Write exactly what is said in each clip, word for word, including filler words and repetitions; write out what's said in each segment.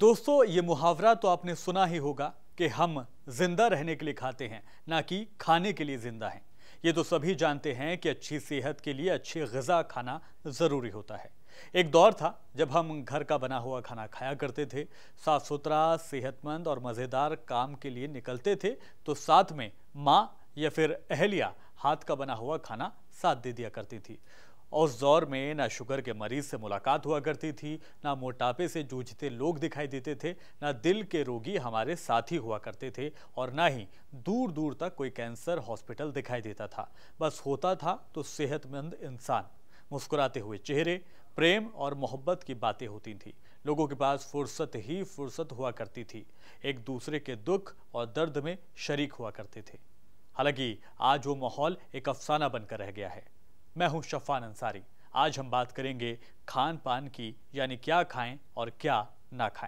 दोस्तों, ये मुहावरा तो आपने सुना ही होगा कि हम जिंदा रहने के लिए खाते हैं, ना कि खाने के लिए जिंदा हैं। ये तो सभी जानते हैं कि अच्छी सेहत के लिए अच्छी ग़िज़ा खाना ज़रूरी होता है। एक दौर था जब हम घर का बना हुआ खाना खाया करते थे, साफ सुथरा, सेहतमंद और मज़ेदार काम के लिए निकलते थे तो साथ में माँ या फिर अहलिया हाथ का बना हुआ खाना साथ दे दिया करती थी। और उस दौर में ना शुगर के मरीज से मुलाकात हुआ करती थी, ना मोटापे से जूझते लोग दिखाई देते थे, ना दिल के रोगी हमारे साथी हुआ करते थे और ना ही दूर दूर तक कोई कैंसर हॉस्पिटल दिखाई देता था। बस होता था तो सेहतमंद इंसान, मुस्कुराते हुए चेहरे, प्रेम और मोहब्बत की बातें होती थी। लोगों के पास फुर्सत ही फुर्सत हुआ करती थी, एक दूसरे के दुख और दर्द में शरीक हुआ करते थे। हालांकि आज वो माहौल एक अफसाना बनकर रह गया है। मैं हूं शफान अंसारी। आज हम बात करेंगे खान पान की, यानी क्या खाएं और क्या ना खाएं।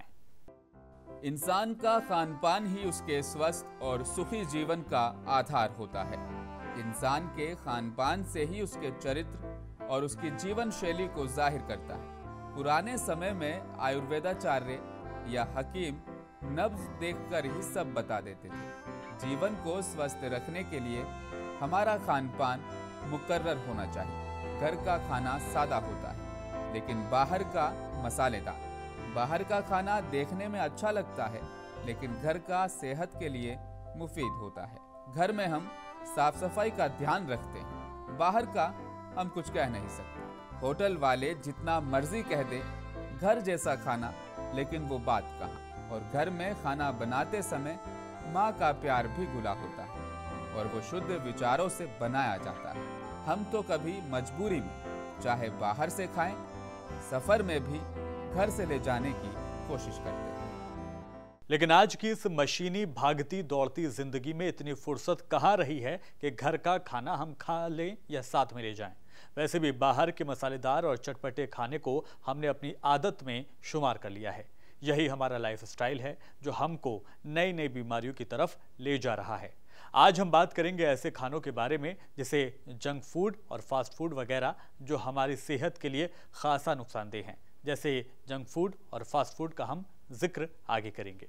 इंसान का खान पान ही उसके स्वस्थ और सुखी जीवन का आधार होता है। इंसान के खान पान से ही उसके चरित्र और उसकी जीवन शैली को जाहिर करता है। पुराने समय में आयुर्वेदाचार्य या हकीम नब्ज देखकर ही सब बता देते थे। जीवन को स्वस्थ रखने के लिए हमारा खान पान मुकर्रर होना चाहिए। घर का खाना सादा होता है, लेकिन बाहर का मसालेदार। बाहर का खाना देखने में अच्छा लगता है, लेकिन घर का सेहत के लिए मुफीद होता है। घर में हम साफ सफाई का ध्यान रखते हैं, बाहर का हम कुछ कह नहीं सकते। होटल वाले जितना मर्जी कह दे घर जैसा खाना, लेकिन वो बात कहाँ। और घर में खाना बनाते समय माँ का प्यार भी घुला होता है और वो शुद्ध विचारों से बनाया जाता है। हम तो कभी मजबूरी में चाहे बाहर से खाएं, सफर में भी घर से ले जाने की कोशिश करते हैं। लेकिन आज की इस मशीनी भागती दौड़ती जिंदगी में इतनी फुर्सत कहाँ रही है कि घर का खाना हम खा लें या साथ में ले जाएं। वैसे भी बाहर के मसालेदार और चटपटे खाने को हमने अपनी आदत में शुमार कर लिया है। यही हमारा लाइफस्टाइल है जो हमको नई नई बीमारियों की तरफ ले जा रहा है। आज हम बात करेंगे ऐसे खानों के बारे में जिसे जंक फूड और फास्ट फूड वगैरह, जो हमारी सेहत के लिए खासा नुकसानदेह हैं। जैसे जंक फूड और फास्ट फूड का हम जिक्र आगे करेंगे।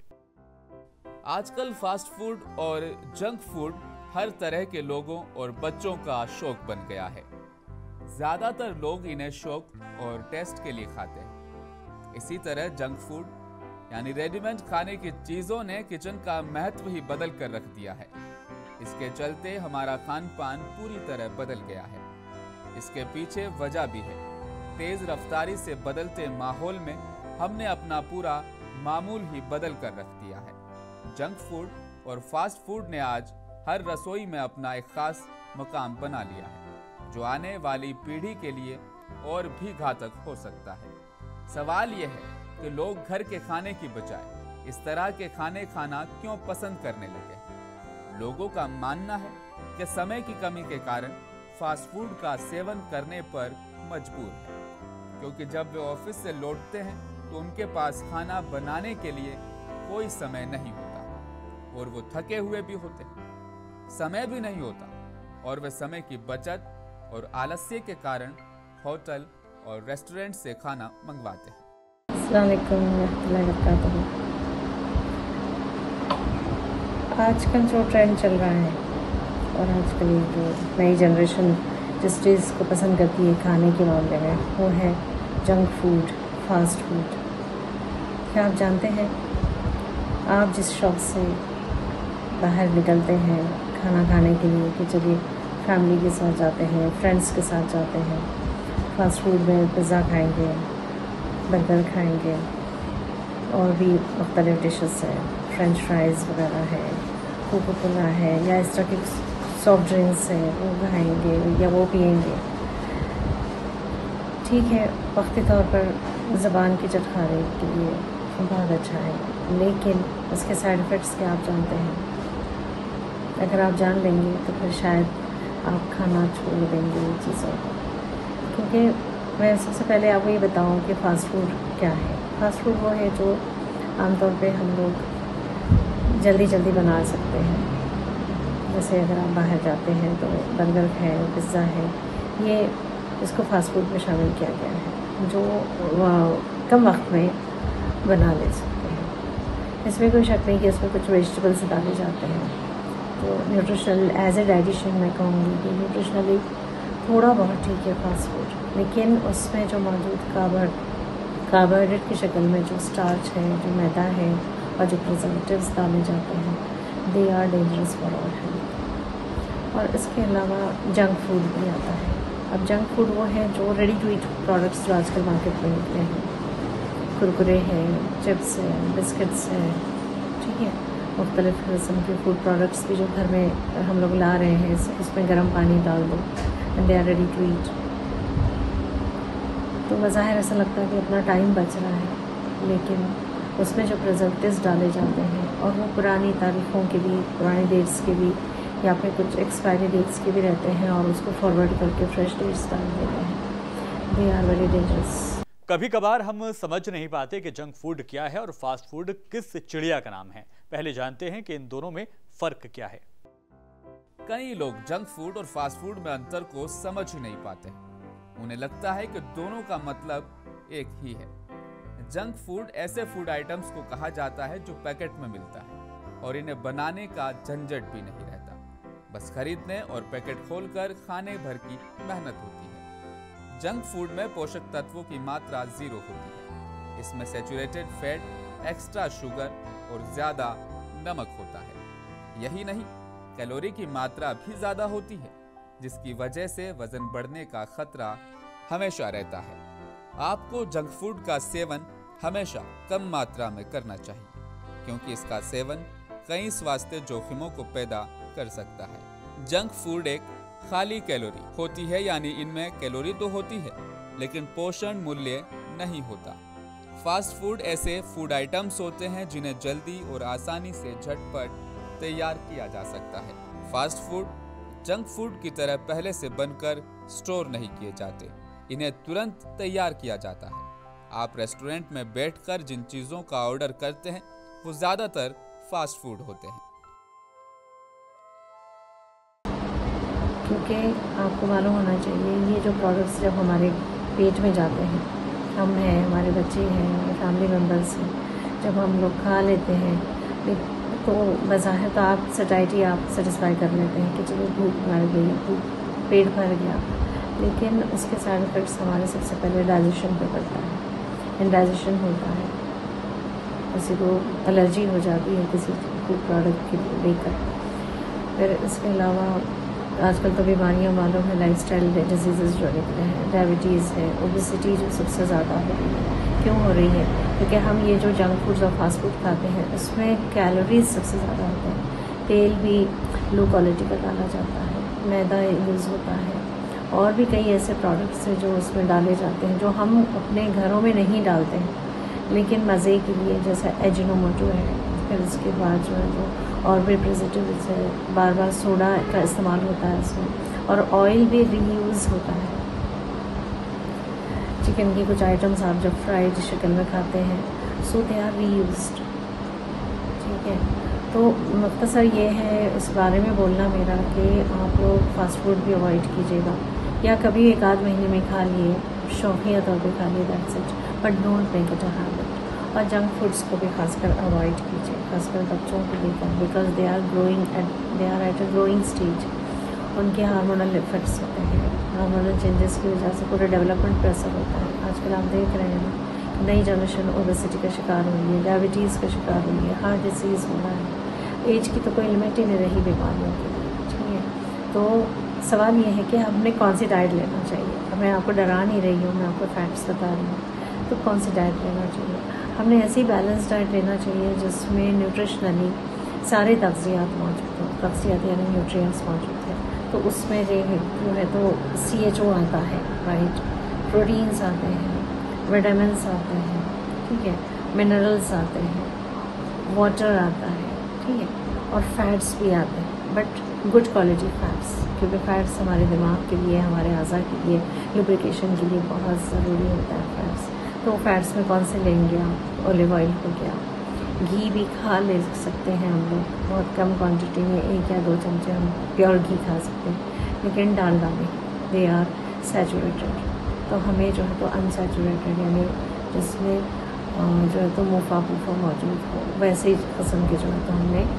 आजकल फास्ट फूड और जंक फूड हर तरह के लोगों और बच्चों का शौक बन गया है। ज्यादातर लोग इन्हें शौक और टेस्ट के लिए खाते हैं। इसी तरह जंक फूड यानी रेडीमेड खाने की चीजों ने किचन का महत्व ही बदल कर रख दिया है। इसके चलते हमारा खान पान पूरी तरह बदल गया है। इसके पीछे वजह भी है। तेज रफ्तारी से बदलते माहौल में हमने अपना पूरा मामूल ही बदल कर रख दिया है। जंक फूड और फास्ट फूड ने आज हर रसोई में अपना एक खास मुकाम बना लिया है, जो आने वाली पीढ़ी के लिए और भी घातक हो सकता है। सवाल यह है कि लोग घर के खाने की बजाय इस तरह के खाने खाना क्यों पसंद करने लगे। लोगों का मानना है कि समय की कमी के कारण फास्ट फूड का सेवन करने पर मजबूर है, क्योंकि जब वे ऑफिस से लौटते हैं तो उनके पास खाना बनाने के लिए कोई समय नहीं होता और वो थके हुए भी होते हैं। समय भी नहीं होता और वे समय की बचत और आलस्य के कारण होटल और रेस्टोरेंट से खाना मंगवाते हैं। अस्सलाम वालेकुम रहमतुल्लाहि व बरकातहू। आजकल जो ट्रेंड चल रहा है और आजकल जो नई जनरेशन जिस चीज़ को पसंद करती है खाने के मामले में, वो है जंक फूड, फास्ट फूड। क्या आप जानते हैं, आप जिस शौक़ से बाहर निकलते हैं खाना खाने के लिए कि चलिए फैमिली के साथ जाते हैं, फ्रेंड्स के साथ जाते हैं, फास्ट फूड में पिज़्ज़ा खाएंगे, बर्गर खाएंगे और भी मुख्तलिफ़ डिशेस हैं, फ्रेंच फ्राइज़ वगैरह है, कोको कोला है या इस तरह के सॉफ्ट ड्रिंक्स हैं, वो खाएंगे या वो पिएंगे। ठीक है, वक्ती तौर पर ज़बान की चटखाने के लिए बहुत अच्छा है, लेकिन उसके साइड इफ़ेक्ट्स क्या आप जानते हैं। अगर आप जान लेंगे तो फिर शायद आप खाना छोड़ देंगे ये चीज़ों को। क्योंकि मैं सबसे पहले आपको ये बताऊं कि फ़ास्ट फूड क्या है। फ़ास्ट फूड वो है जो आमतौर पे हम लोग जल्दी जल्दी बना सकते हैं। जैसे अगर आप बाहर जाते हैं तो बर्गर है, पिज़्ज़ा है, ये इसको फ़ास्ट फूड में शामिल किया गया है, जो कम वक्त में बना ले सकते हैं। इसमें कोई शक नहीं कि इसमें कुछ वेजिटेबल्स डाले जाते हैं। तो न्यूट्रिशनल एज ए डाइटिशियन मैं कहूँगी कि न्यूट्रिशनली थोड़ा बहुत ठीक है फास्ट फूड, लेकिन उसमें जो मौजूद कार्बर कार्बोहाइड्रेट की शक्ल में जो स्टार्च है, जो मैदा है और जो प्रिजर्वेटिव्स डाले जाते हैं, they are dangerous for our health. और इसके अलावा जंक फूड भी आता है। अब जंक फूड वो है जो रेडी टू ईट प्रोडक्ट्स जो आजकल मार्केट में निकले हैं, कुरकुरे हैं, चिप्स हैं, बिस्किट्स हैं, ठीक है, मुख्तलिफ़ किस्म के फूड प्रोडक्ट्स भी जो घर में हम लोग ला रहे हैं, उसमें गर्म पानी डाल दो and they are ready to eat. तो बज़ाहिर ऐसा लगता है कि अपना टाइम बच रहा है, लेकिन उसमें जो प्रिजर्वेटिव्स डाले जाते हैं और वो पुरानी तारीख़ों के भी, पुरानी डेट्स के भी, या फिर कुछ एक्सपायरी डेट्स के भी रहते हैं और उसको फॉरवर्ड करके फ्रेश डेट्स डाल देते हैं। They are very dangerous. कभी कभार हम समझ नहीं पाते कि जंक फूड क्या है और फास्ट फूड किस चिड़िया का नाम है। पहले जानते हैं कि इन दोनों में फर्क क्या है। कई लोग जंक फूड और फास्ट फूड में अंतर को समझ ही नहीं पाते। उन्हें लगता है कि दोनों का मतलब एक ही है। जंक फूड ऐसे फूड आइटम्स को कहा जाता है जो पैकेट में मिलता है और इन्हें बनाने का झंझट भी नहीं रहता, बस खरीदने और पैकेट खोलकर खाने भर की मेहनत होती है। जंक फूड में पोषक तत्वों की मात्रा जीरो होती है। इसमें सैचुरेटेड फैट, एक्स्ट्रा शुगर और ज्यादा नमक होता है। यही नहीं, कैलोरी की मात्रा भी ज्यादा होती है, जिसकी वजह से वजन बढ़ने का खतरा हमेशा रहता है। आपको जंक फूड का सेवन हमेशा कम मात्रा में करना चाहिए, क्योंकि इसका सेवन कई स्वास्थ्य जोखिमों को पैदा कर सकता है। जंक फूड एक खाली कैलोरी होती है, यानी इनमें कैलोरी तो होती है लेकिन पोषण मूल्य नहीं होता। फास्ट फूड ऐसे फूड आइटम्स होते हैं जिन्हें जल्दी और आसानी से झटपट तैयार किया जा सकता है। फास्ट फूड जंक फूड की तरह पहले से बनकर स्टोर नहीं किए जाते, इन्हें तुरंत तैयार किया जाता है। आप रेस्टोरेंट में बैठकर जिन चीज़ों का ऑर्डर करते हैं वो ज़्यादातर फास्ट फूड होते हैं। क्योंकि आपको मालूम होना चाहिए, ये जो प्रोडक्ट्स जब हमारे पेट में जाते हैं, हम हैं, हमारे बच्चे हैं, हमारे फैमिली मेम्बर्स हैं, जब हम लोग खा लेते हैं तो बज़ाहिर तो आप सटाइटी आप सेटिस्फाई कर लेते हैं कि चलो भूख मर गई, भूख पेट भर गया, लेकिन उसके साइड इफ़ेक्ट्स हमारे सबसे पहले डाइजेशन पे पड़ता है। इंडाइजेशन होता है, किसी को एलर्जी हो जाती है किसी फूड प्रोडक्ट के लेकर। फिर इसके अलावा आजकल तो बीमारियाँ मालूम है, लाइफस्टाइल डिजीज़ जो निकले हैं, डायबिटीज़ है, ओबेसिटी जो सबसे ज़्यादा हो रही है। क्यों हो रही है? क्योंकि हम ये जो जंक फूड्स और फास्ट फूड खाते हैं उसमें कैलोरीज सबसे ज़्यादा होते हैं। तेल भी लो क्वालिटी का डाला जाता है, मैदा यूज़ होता है, और भी कई ऐसे प्रोडक्ट्स हैं जो उसमें डाले जाते हैं जो हम अपने घरों में नहीं डालते हैं, लेकिन मज़े के लिए, जैसे एजिनोमोटो है, फिर उसके बाद जो है जो और भी प्रिजर्वेटिव्स है, बार बार सोडा का इस्तेमाल होता है इसमें, और ऑयल भी रीयूज़ होता है। चिकन की कुछ आइटम्स आप जब फ्राइड शक्ल में खाते हैं, सो दे आर रीयूज्ड, ठीक है। तो मुख्तसर ये है इस बारे में बोलना मेरा कि आप लोग फास्ट फूड भी अवॉइड कीजिएगा, या कभी एक आध महीने में खा लिए, शौकिया तौर पे खा लिए, that's it, but don't make it a habit. और जंक फूड्स को भी खासकर अवॉइड कीजिए, खासकर बच्चों को लेकर, because they are growing at they are at a growing stage. उनके हार्मोनल इफेक्ट्स होते हैं, हार्मोनल चेंजेस की वजह से पूरे डेवलपमेंट पर असर होता है। आजकल आप देख रहे हैं नई जनरेशन ओबेसिटी का शिकार हो रही है, डायबिटीज़ का शिकार हो रही है, हार्ट डिसीज़ हो रहा है। एज की तो कोई लिमिट ही नहीं रही बीमारियों की, ठीक है। तो सवाल ये है कि हमने कौन सी डाइट लेना चाहिए। मैं आपको डरा नहीं रही हूँ, मैं आपको फैक्ट्स बता रही हूँ। तो कौन सी डाइट लेना चाहिए? हमने ऐसी बैलेंस डाइट लेना चाहिए जिसमें न्यूट्रिशनली सारे तग़ज़ियात मौजूद हों, तग़ज़ियात यानी न्यूट्रिएंट्स मौजूद हैं। तो उसमें जो है तो सी एच ओ आता है, राइट, प्रोटीन्स आते हैं, विटामिन्स आते हैं, ठीक है, मिनरल्स आते हैं, वाटर आता है, ठीक है, और फैट्स भी आते हैं, बट गुड क्वालिटी फैट्स, क्योंकि फैट्स हमारे दिमाग के लिए, हमारे अज़ा के लिए, लुब्रिकेशन के लिए बहुत ज़रूरी होता है फैट्स। तो फैट्स में कौन से लेंगे आप? ऑलिव ऑयल हो गया, घी भी खा ले सकते हैं हम लोग, बहुत कम क्वांटिटी में, एक या दो चमचे हम प्योर घी खा सकते हैं, लेकिन डालडा में दे आर सैचुरेटेड। तो हमें जो है तो अनसैचुरेटेड यानी जिसमें जो है तो मुफा पूफा मौजूद हो, वैसे ही किस्म के जो है तो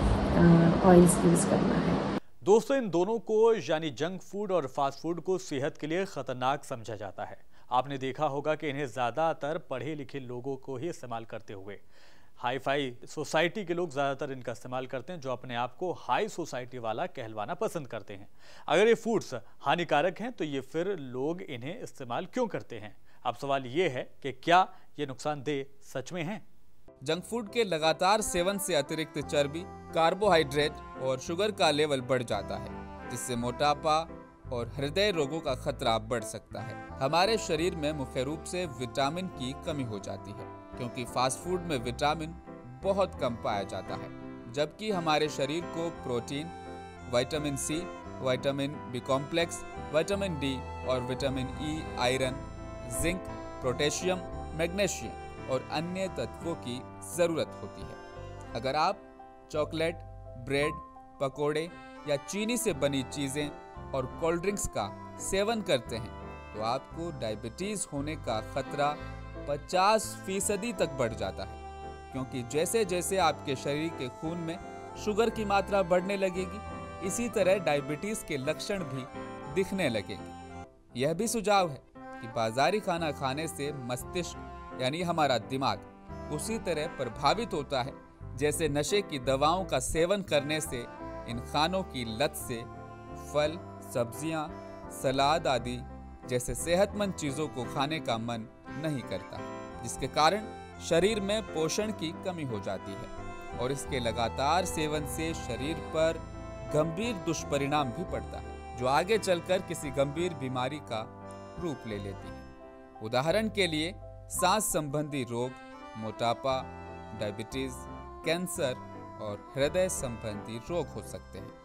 हमने ऑयल्स यूज़ करना है। दोस्तों, इन दोनों को यानी जंक फूड और फास्ट फूड को सेहत के लिए खतरनाक समझा जाता है। आपने देखा होगा कि इन्हें ज़्यादातर पढ़े लिखे लोगों को ही इस्तेमाल करते हुए हाई फाई सोसाइटी के लोग ज़्यादातर इनका इस्तेमाल करते हैं, जो अपने आप को हाई सोसाइटी वाला कहलवाना पसंद करते हैं। अगर ये फूड्स हानिकारक हैं तो ये फिर लोग इन्हें इस्तेमाल क्यों करते हैं? अब सवाल ये है कि क्या ये नुकसानदेह सच में हैं? जंक फूड के लगातार सेवन से अतिरिक्त चर्बी, कार्बोहाइड्रेट और शुगर का लेवल बढ़ जाता है, जिससे मोटापा और हृदय रोगों का खतरा बढ़ सकता है। हमारे शरीर में मुख्य रूप से विटामिन की कमी हो जाती है, क्योंकि फास्ट फूड में विटामिन बहुत कम पाया जाता है, जबकि हमारे शरीर को protein, vitamin C, vitamin B complex, vitamin D और vitamin E, iron, zinc, potassium, magnesium और अन्य तत्वों की जरूरत होती है। अगर आप चॉकलेट, ब्रेड, पकोड़े या चीनी से बनी चीजें और कोल्ड ड्रिंक्स का सेवन करते हैं तो आपको डायबिटीज होने का खतरा पचास फीसदी तक बढ़ जाता है, क्योंकि जैसे जैसे आपके शरीर के खून में शुगर की मात्रा बढ़ने लगेगी, इसी तरह डायबिटीज के लक्षण भी दिखने लगेंगे। यह भी सुझाव है कि बाजारी खाना खाने से मस्तिष्क यानी हमारा दिमाग उसी तरह प्रभावित होता है जैसे नशे की दवाओं का सेवन करने से इन खानों की लत से फल, सब्जियां, सलाद आदि जैसे सेहतमंद चीजों को खाने का मन नहीं करता, जिसके कारण शरीर में पोषण की कमी हो जाती है और इसके लगातार सेवन से शरीर पर गंभीर दुष्परिणाम भी पड़ता है, जो आगे चलकर किसी गंभीर बीमारी का रूप ले लेती है। उदाहरण के लिए सांस संबंधी रोग, मोटापा, डायबिटीज, कैंसर और हृदय संबंधी रोग हो सकते हैं।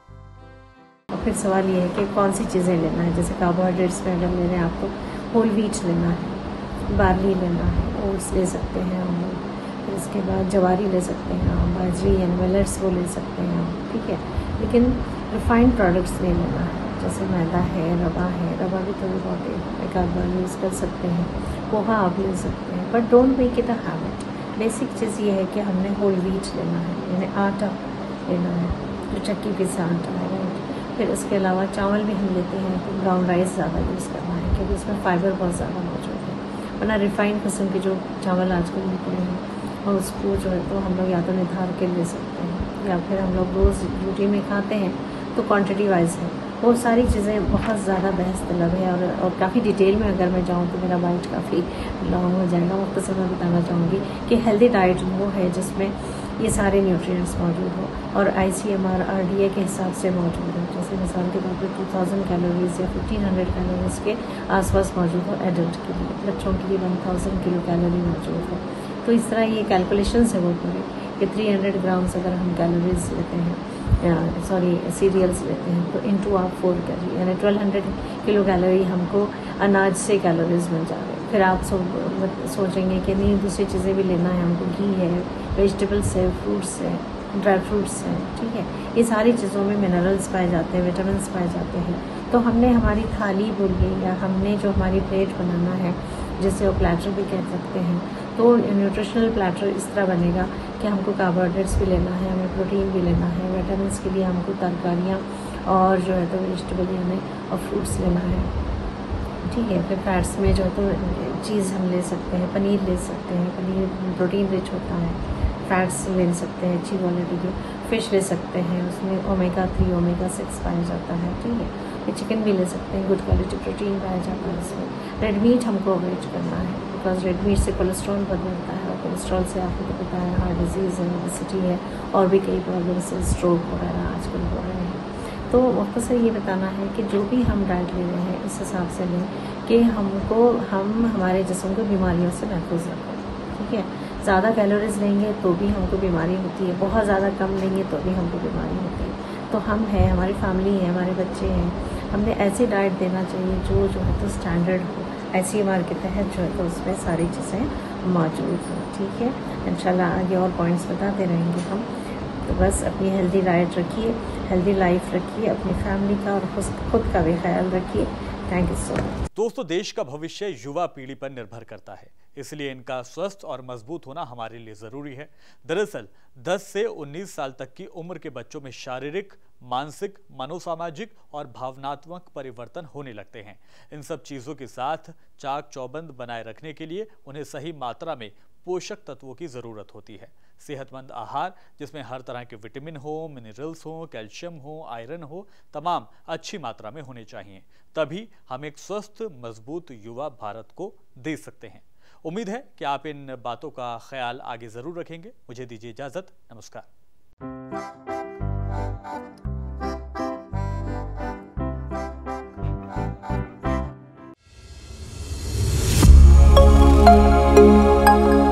और फिर सवाल ये है कि कौन सी चीज़ें लेना है। जैसे कार्बोहाइड्रेट्स में अगर ले रहे हैं आपको होल व्हीट लेना है, बार्ली लेना है, ओट्स ले सकते हैं हम लोग, फिर इसके बाद जवारी ले सकते हैं हम, बाजरी एंड मिलेट्स वो ले सकते हैं हम, ठीक है। लेकिन रिफाइंड प्रोडक्ट्स नहीं लेना है, जैसे मैदा है, रवा है, रवा भी थोड़ी बहुत एक आध बार यूज़ कर सकते हैं, पोहा आप ले सकते हैं, but don't make it a habit. Basic चीज़ ये है कि हमने होल व्हीट लेना है, यानी आटा लेना है, जो चक्की पिसा आटा है, राइट। फिर इसके अलावा चावल भी हम लेते हैं तो ब्राउन राइस ज़्यादा यूज़ करना है, क्योंकि इसमें फाइबर बहुत ज़्यादा मौजूद है। वरना रिफाइंड किस्म के जो चावल आजकल निकले हैं और उसको जो है तो हम लोग या तो निधार के ले सकते हैं या फिर हम लोग रोज़ रूटीन में खाते हैं तो क्वांटिटी वाइज है। वो सारी चीज़ें बहुत ज़्यादा बहस तलब है और, और काफ़ी डिटेल में अगर मैं जाऊँ तो मेरा बाइट काफ़ी लॉन्ग हो जाएगा। मुख्तसर मैं बताना चाहूँगी कि हेल्दी डाइट वो है जिसमें ये सारे न्यूट्रिएंट्स मौजूद हो और I C M R R D A के हिसाब से मौजूद हो। जैसे मिसाल के तौर पर टू थाउजेंड कैलोरीज या फिफ्टीन हंड्रेड कैलोरीज के आसपास मौजूद हो एडल्ट के लिए, बच्चों के लिए वन थाउजेंड किलो कैलोरी मौजूद हो। तो इस तरह ये कैलकुलेशंस है वो पूरे कि थ्री हंड्रेड ग्राम्स अगर हम कैलोरीज लेते हैं, सॉरी सीरियल्स लेते हैं तो इनटू आप फोर कैलोरी यानी ट्वेल्व हंड्रेड किलो कैलोरी हमको अनाज से कैलोरीज मिल जा रहे हैं। फिर आप सो, सोचेंगे कि नहीं दूसरी चीज़ें भी लेना है हमको, घी है, वेजिटेबल्स है, फ्रूट्स है, ड्राई फ्रूट्स हैं, ठीक है। ये सारी चीज़ों में मिनरल्स पाए जाते हैं, विटामिन पाए जाते हैं। तो हमने हमारी थाली बोलिए या हमने जो हमारी प्लेट बनाना है, जिसे वो प्लेटर भी कह सकते हैं, तो न्यूट्रिशनल प्लेटर इस तरह बनेगा कि हमको कार्बोहाइड्रेट्स भी लेना है, हमें प्रोटीन भी लेना है, विटामिन के लिए हमको तरकारियाँ और जो है तो वेजिटेबल यानी और फ्रूट्स लेना है, ठीक है। फिर फैट्स में जो है तो चीज़ हम ले सकते हैं, पनीर ले सकते हैं, पनीर प्रोटीन रिच होता है, फैट्स ले सकते हैं अच्छी क्वालिटी की, फ़िश ले सकते हैं, उसमें ओमेगा थ्री ओमेगा सिक्स पाया जाता है, ठीक है। फिर चिकन भी ले सकते हैं, गुड क्वालिटी प्रोटीन पाया जाता है इसमें। रेड मीट हमको अवॉइड करना है बिकॉज रेड मीट से कोलेस्ट्रॉल बढ़ जाता है और कोलेस्ट्रॉल से आपको तो पता है हार्ट डिजीज़ है, ओबेसिटी है और भी कई प्रॉब्लम्स है, स्ट्रोक वगैरह आजकल हो रहे हैं। तो मुख्तसर ये बताना है कि जो भी हम डाइट ले रहे हैं इस हिसाब से लें कि हमको हम हमारे जिस्म को बीमारियों से महफूज रखें, ठीक है। ज़्यादा कैलोरीज लेंगे तो भी हमको बीमारी होती है, बहुत ज़्यादा कम लेंगे तो भी हमको बीमारी होती है। तो हम हैं, हमारी फैमिली है, हमारे बच्चे हैं, हमने ऐसी डाइट देना चाहिए जो जो है तो स्टैंडर्ड हो, आई सी एम आर के तहत जो है तो उसमें सारी चीज़ें मौजूद हों, ठीक है। इंशाल्लाह आगे और पॉइंट्स बताते रहेंगे हम। तो बस अपनी हेल्दी डाइट रखिए, हेल्दी लाइफ रखिए, अपनी फैमिली का और खुद का भी ख्याल रखिए। Thank you so much. दोस्तों, देश का भविष्य युवा पीढ़ी पर निर्भर करता है, इसलिए इनका स्वस्थ और मजबूत होना हमारे लिए जरूरी है। दरअसल दस से उन्नीस साल तक की उम्र के बच्चों में शारीरिक, मानसिक, मनोसामाजिक और भावनात्मक परिवर्तन होने लगते हैं। इन सब चीजों के साथ चाक चौबंद बनाए रखने के लिए उन्हें सही मात्रा में पोषक तत्वों की जरूरत होती है। सेहतमंद आहार जिसमें हर तरह के विटामिन हो, मिनरल्स हो, कैल्शियम हो, आयरन हो, तमाम अच्छी मात्रा में होने चाहिए। तभी हम एक स्वस्थ, मजबूत युवा भारत को दे सकते हैं। उम्मीद है कि आप इन बातों का ख्याल आगे जरूर रखेंगे। मुझे दीजिए इजाजत। नमस्कार।